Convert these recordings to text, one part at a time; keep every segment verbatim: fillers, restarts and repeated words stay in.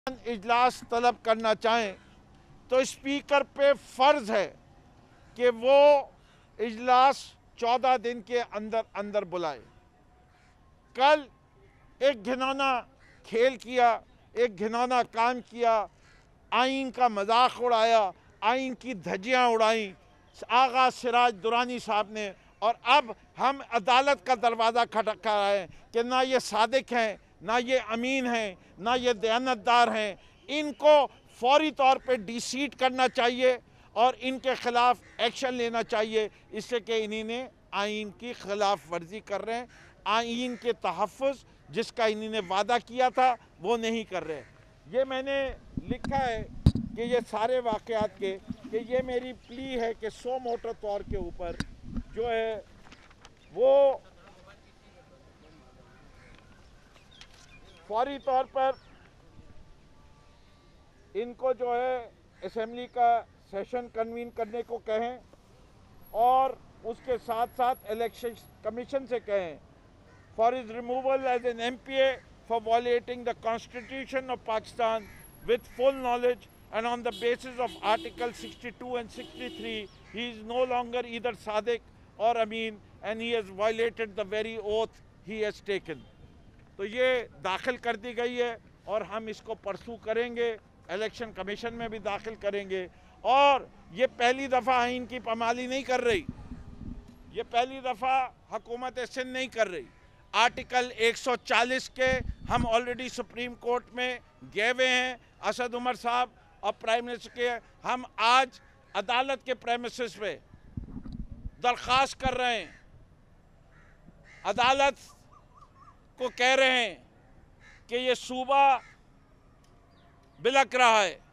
इजलास तलब करना चाहें तो स्पीकर पे फ़र्ज़ है कि वो इजलास चौदह दिन के अंदर अंदर बुलाए। कल एक घिनौना खेल किया, एक घिनौना काम किया, आइन का मजाक उड़ाया, आइन की धज्जियाँ उड़ाई आगा सिराज दुरानी साहब ने। और अब हम अदालत का दरवाज़ा खटखा रहे हैं कि ना ये सादिक हैं, ना ये अमीन हैं, ना ये दयानतदार हैं। इनको फौरी तौर पे डिसीट करना चाहिए और इनके ख़िलाफ़ एक्शन लेना चाहिए, इससे कि इन्हीं ने आइन की खिलाफ वर्जी कर रहे हैं। आइन के तहफ़्फ़ुज़ जिसका इन्हीं ने वादा किया था वो नहीं कर रहे। ये मैंने लिखा है कि ये सारे वाक़यात के कि ये मेरी प्ली है कि सो मोटर तौर के ऊपर जो है वो फौरी तौर पर इनको जो है असेंबली का सेशन कन्वीन करने को कहें और उसके साथ साथ इलेक्शन कमीशन से कहें for his removal as an M P A for violating the constitution of Pakistan with full knowledge and on the basis of Article sixty-two and sixty-three, he is no longer either Sadiq or Amin and he has violated the very oath he has taken. तो ये दाखिल कर दी गई है और हम इसको परसू करेंगे, इलेक्शन कमीशन में भी दाखिल करेंगे। और ये पहली दफ़ा आइन की पामाली नहीं कर रही, ये पहली दफ़ा हुकूमत सिंध नहीं कर रही। आर्टिकल एक सौ चालीस के हम ऑलरेडी सुप्रीम कोर्ट में गए हुए हैं, असद उमर साहब और प्राइम मिनिस्टर के। हम आज अदालत के प्रेमिसेस पे दरख्वास्त कर रहे हैं, अदालत को कह रहे हैं कि ये सूबा बिलक रहा है,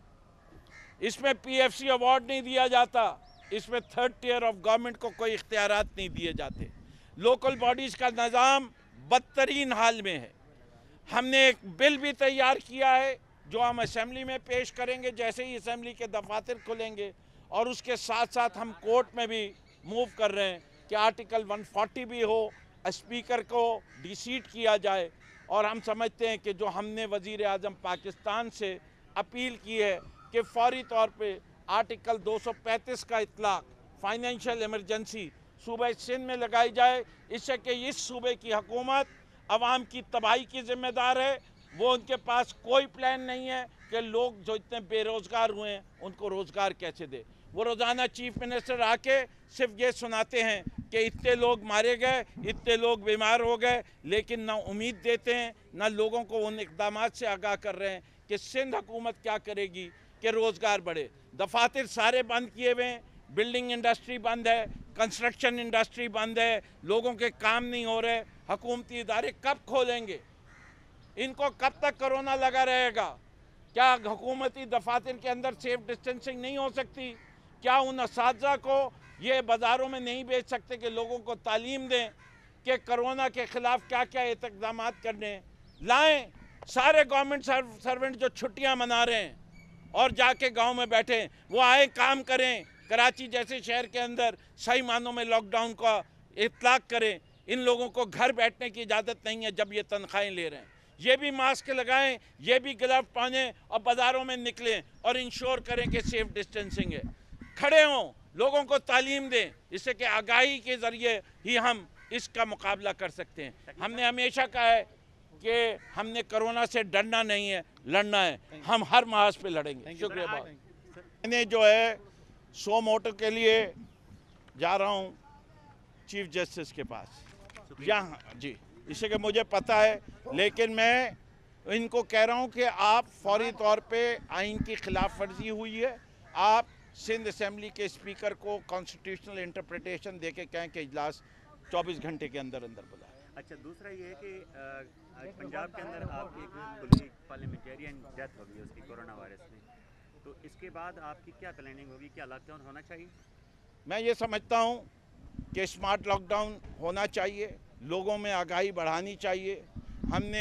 इसमें पी एफ सी अवार्ड नहीं दिया जाता, इसमें थर्ड टियर ऑफ गवर्नमेंट को कोई इख्तियारात नहीं दिए जाते, लोकल बॉडीज़ का निज़ाम बदतरीन हाल में है। हमने एक बिल भी तैयार किया है जो हम असेंबली में पेश करेंगे जैसे ही असेंबली के दफातर खुलेंगे, और उसके साथ साथ हम कोर्ट में भी मूव कर रहे हैं कि आर्टिकल एक सौ चालीस भी हो, स्पीकर को डिसीट किया जाए। और हम समझते हैं कि जो हमने वज़ीर आज़म पाकिस्तान से अपील की है कि फौरी तौर पे आर्टिकल दो सौ पैंतीस का इतलाक़ फाइनेंशियल इमरजेंसी सूबे सिंध में लगाई जाए, इससे कि इस सूबे की हुकूमत अवाम की तबाही की ज़िम्मेदार है। वो उनके पास कोई प्लान नहीं है कि लोग जो इतने बेरोज़गार हुए हैं उनको रोज़गार कैसे दे। वो रोज़ाना चीफ मिनिस्टर आके सिर्फ ये सुनाते हैं कि इतने लोग मारे गए, इतने लोग बीमार हो गए, लेकिन ना उम्मीद देते हैं, ना लोगों को उन इक़दामात से आगाह कर रहे हैं कि सिंध हुकूमत क्या करेगी कि रोज़गार बढ़े। दफातर सारे बंद किए हुए हैं, बिल्डिंग इंडस्ट्री बंद है, कंस्ट्रक्शन इंडस्ट्री बंद है, लोगों के काम नहीं हो रहे। हुकूमती इदारे कब खोलेंगे? इनको कब तक कोरोना लगा रहेगा? क्या हुकूमती दफातर के अंदर सेफ डिस्टेंसिंग नहीं हो सकती? क्या उन असातिज़ा को ये बाज़ारों में नहीं बेच सकते कि लोगों को तालीम दें कि कोरोना के ख़िलाफ़ क्या क्या इक़दाम करने लाएँ? सारे गवर्नमेंट सर्वेंट जो छुट्टियाँ मना रहे हैं और जाके गाँव में बैठे, वो आए काम करें, कराची जैसे शहर के अंदर सही मानों में लॉकडाउन का इतलाक़ करें। इन लोगों को घर बैठने की इजाज़त नहीं है जब ये तनख्वाहें ले रहे हैं। ये भी मास्क लगाएं, ये भी ग्लव पहने और बाज़ारों में निकलें और इंश्योर करें कि सेफ डिस्टेंसिंग है। खड़े हों, लोगों को तालीम दें, इससे कि आगाही के ज़रिए ही हम इसका मुकाबला कर सकते हैं। हमने हमेशा कहा है कि हमने कोरोना से डरना नहीं है, लड़ना है। हम हर महाज पे लड़ेंगे। शुक्रिया बहुत। मैंने जो है सो मोटर के लिए जा रहा हूँ चीफ जस्टिस के पास यहाँ जी, इससे कि मुझे पता है, लेकिन मैं इनको कह रहा हूँ कि आप फौरी तौर पे आइन की खिलाफ वर्जी हुई है, आप सिंध असेंबली के स्पीकर को कॉन्स्टिट्यूशनल इंटरप्रिटेशन दे के कहें कि इजलास चौबीस घंटे के अंदर अंदर बुलाएं। अच्छा, दूसरा ये है कि पंजाब के अंदर आपकी एक पार्लियामेंटेरियन डेथ हो गई उसकी कोरोना वायरस में, तो इसके बाद आपकी क्या प्लानिंग होगी? क्या लॉकडाउन होना चाहिए? मैं ये समझता हूँ कि स्मार्ट लॉकडाउन होना चाहिए, लोगों में आगाही बढ़ानी चाहिए। हमने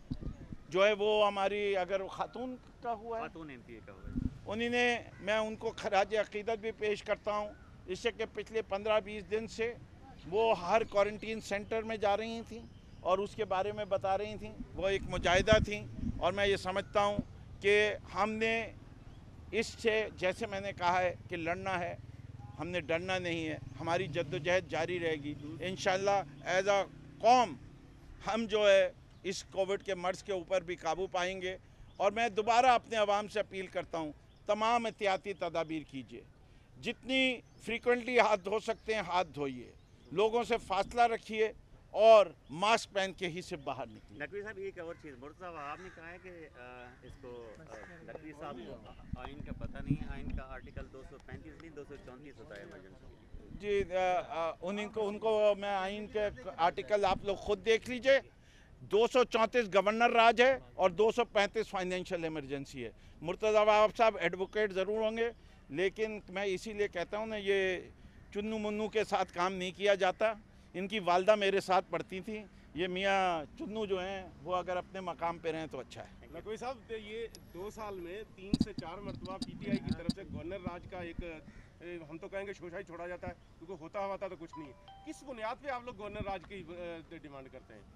जो है वो हमारी अगर खातून का हुआ है, खातून एम पी ए का हुआ है, उन्हीं ने, मैं उनको खराज अक़ीदत भी पेश करता हूँ, इससे कि पिछले पंद्रह बीस दिन से वो हर क्वारंटीन सेंटर में जा रही थी और उसके बारे में बता रही थी। वो एक मुजाहिदा थी और मैं ये समझता हूँ कि हमने इससे, जैसे मैंने कहा है कि लड़ना है, हमने डरना नहीं है, हमारी जद्दोजहद जारी रहेगी। इंशाल्लाह एज अ कौम हम जो है इस कोविड के मर्ज़ के ऊपर भी काबू पाएंगे। और मैं दोबारा अपने अवाम से अपील करता हूँ, तमाम एहतियाती तदाबीर कीजिए, जितनी फ्रीक्वेंटली हाथ धो सकते हैं हाथ धोइए, लोगों से फासला रखिए और मास्क पहन के ही से बाहर निकलिए। नकवी साहब एक और चीज़, मुर्तज़ा वहाब ने कहा है कि अ, इसको अ, नकवी साहब को आइन का पता नहीं है, आइन का आर्टिकल दो सौ पैंतीस नहीं दो सौ चौंतीस होता है इमरजेंसी। जी अ, अ, उन्हीं को उनको मैं आइन के आर्टिकल आप लोग खुद देख लीजिए। दो सौ चौंतीस गवर्नर राज है और दो सौ पैंतीस फाइनेंशियल इमरजेंसी है। मुर्तज़ा वहाब साहब एडवोकेट ज़रूर होंगे, लेकिन मैं इसीलिए कहता हूँ ना, ये चुन्नू मुन्नू के साथ काम नहीं किया जाता। इनकी वालदा मेरे साथ पढ़ती थी। ये मियाँ चुन्नू जो हैं वो अगर अपने मकाम पे रहें तो अच्छा है। नकवी साहब, ये दो साल में तीन से चार मरतबा पीटीआई की तरफ से गवर्नर राज का एक ए, हम तो कहेंगे शोषा छोड़ा जाता है, क्योंकि होता हुआ था तो कुछ नहीं। किस बुनियाद पे आप लोग गवर्नर राज की डिमांड करते हैं?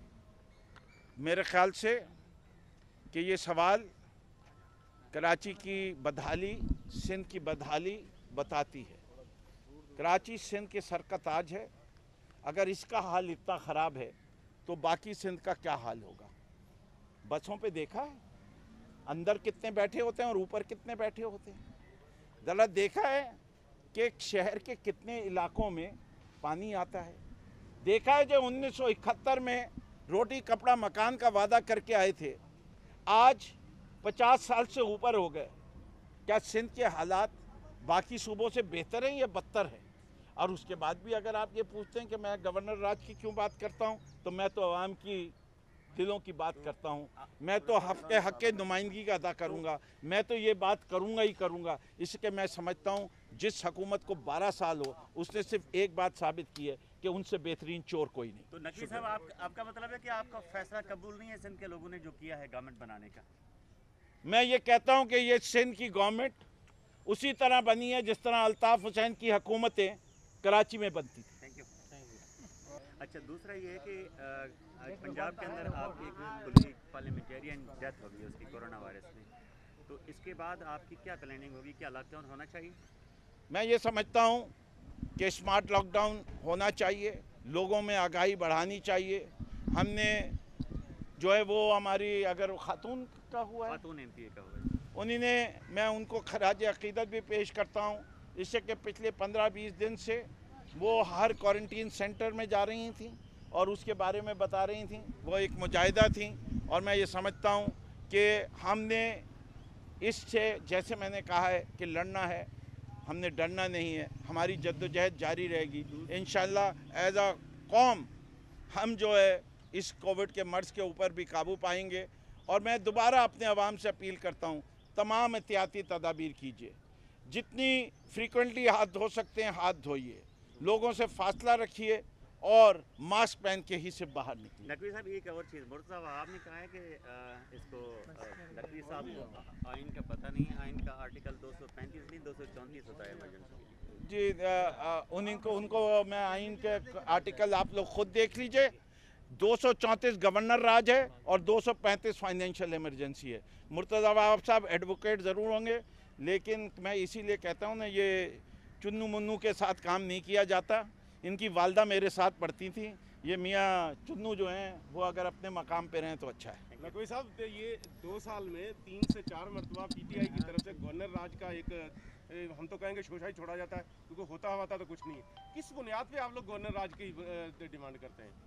मेरे ख्याल से कि ये सवाल कराची की बदहाली, सिंध की बदहाली बताती है। कराची सिंध के सर का ताज है। अगर इसका हाल इतना ख़राब है तो बाकी सिंध का क्या हाल होगा? बसों पे देखा है अंदर कितने बैठे होते हैं और ऊपर कितने बैठे होते हैं। ज़रा देखा है कि शहर के कितने इलाकों में पानी आता है। देखा है जो उन्नीस सौ इकहत्तर में रोटी कपड़ा मकान का वादा करके आए थे, आज पचास साल से ऊपर हो गए। क्या सिंध के हालात बाकी सूबों से बेहतर हैं या बदतर है? और उसके बाद भी अगर आप ये पूछते हैं कि मैं गवर्नर राज की क्यों बात करता हूँ, तो मैं तो आवाम की दिलों की बात करता हूँ। मैं तो हक के हक के नुमाइंदगी का अदा करूँगा। मैं तो ये बात करूँगा ही करूँगा। इसके मैं समझता हूँ जिस हुकूमत को बारह साल हो, उसने सिर्फ एक बात साबित की है कि उनसे बेहतरीन चोर कोई नहीं। तो नकवी साहब, आप, आपका मतलब है कि आपका फैसला कबूल नहीं है सिंध के लोगों ने जो किया है गवर्नमेंट बनाने का? मैं ये कहता हूँ कि ये सिंध की गवर्नमेंट उसी तरह बनी है जिस तरह अल्ताफ़ हुसैन की हुकूमतें कराची में बनती थी। Thank you. अच्छा, दूसरा ये है कि अ, पंजाब के अंदर आपकी एक कुलीग पार्लियामेंटेरियन डेथ हो गई उसकी कोरोना वायरस में, तो इसके बाद आपकी क्या प्लानिंग होगी? क्या लॉकडाउन होना चाहिए? मैं ये समझता हूँ कि स्मार्ट लॉकडाउन होना चाहिए, लोगों में आगाही बढ़ानी चाहिए। हमने जो है वो हमारी, अगर खातून का हुआ है, खातून एमपीए का हुआ है, उन्हीं ने, मैं उनको खराज अकीदत भी पेश करता हूँ। इससे कि पिछले पंद्रह बीस दिन से वो हर क्वारंटीन सेंटर में जा रही थी और उसके बारे में बता रही थी। वो एक मुजाहिदा थी और मैं ये समझता हूँ कि हमने इससे, जैसे मैंने कहा है कि लड़ना है, हमने डरना नहीं है, हमारी जद्दोजहद जारी रहेगी। इंशाल्लाह एज अ कौम हम जो है इस कोविड के मर्ज़ के ऊपर भी काबू पाएंगे। और मैं दोबारा अपने अवाम से अपील करता हूँ, तमाम एहतियाती तदाबीर कीजिए, जितनी फ्रीक्वेंटली हाथ धो सकते हैं हाथ धोइए, लोगों से फासला रखिए और मास्क पहन के ही से बाहर निकलिए। नकवी साहब एक और चीज़, मुर्तज़ा वहाब ने कहा है कि अ, इसको अ, नकवी साहब को आइन का पता नहीं है, आइन का आर्टिकल दो सौ पैंतीस नहीं दो सौ चौंतीस होता है इमरजेंसी। जी अ, अ, उन्हीं को उनको मैं आइन के आर्टिकल आप लोग खुद देख लीजिए। दो सौ चौंतीस गवर्नर राज है और दो सौ पैंतीस फाइनेंशियल इमरजेंसी है। मुर्तज़ा वहाब साहब एडवोकेट ज़रूर होंगे, लेकिन मैं इसीलिए कहता हूँ ना, ये चुन्नू मुन्नू के साथ काम नहीं किया जाता। इनकी वालदा मेरे साथ पढ़ती थी। ये मियाँ चुन्नू जो हैं वो अगर अपने मकाम पे रहें तो अच्छा है। नकवी साहब, ये दो साल में तीन से चार मरतबा पीटीआई की तरफ से गवर्नर राज का एक ए, हम तो कहेंगे शोषा छोड़ा जाता है, क्योंकि होता हुआ था तो कुछ नहीं। किस बुनियाद पे आप लोग गवर्नर राज की डिमांड करते हैं?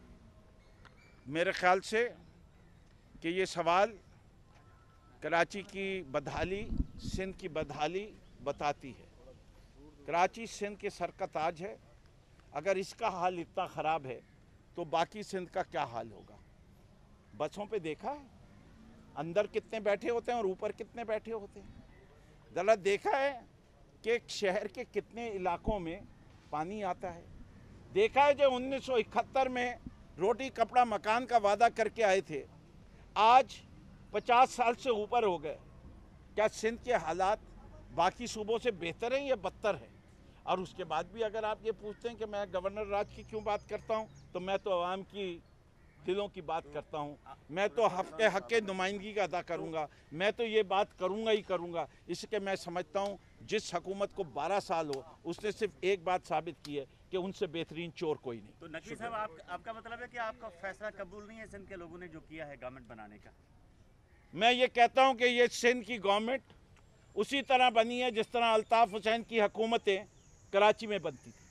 मेरे ख्याल से कि ये सवाल कराची की बदहाली, सिंध की बदहाली बताती है। कराची सिंध के सर का ताज है। अगर इसका हाल इतना ख़राब है तो बाकी सिंध का क्या हाल होगा? बसों पे देखा है अंदर कितने बैठे होते हैं और ऊपर कितने बैठे होते हैं। ज़रा देखा है कि शहर के कितने इलाकों में पानी आता है। देखा है जो उन्नीस सौ इकहत्तर में रोटी कपड़ा मकान का वादा करके आए थे, आज पचास साल से ऊपर हो गए। क्या सिंध के हालात बाकी सूबों से बेहतर हैं या बदतर है? और उसके बाद भी अगर आप ये पूछते हैं कि मैं गवर्नर राज की क्यों बात करता हूँ, तो मैं तो आवाम की दिलों की बात करता हूँ। मैं तो हक के हक के नुमाइंदगी का अदा करूँगा, मैं तो ये बात करूँगा ही करूँगा। इसके मैं समझता हूँ जिस हुकूमत को बारह साल हो उसने सिर्फ एक बात साबित की है कि उनसे बेहतरीन चोर कोई नहीं। तो नकवी साहब, आप, आपका मतलब है कि आपका फैसला कबूल नहीं है सिंध के लोगों ने जो किया है गवर्नमेंट बनाने का? मैं ये कहता हूँ कि ये सिंध की गवर्नमेंट उसी तरह बनी है जिस तरह अल्ताफ़ हुसैन की हुकूमतें कराची में बनती थी।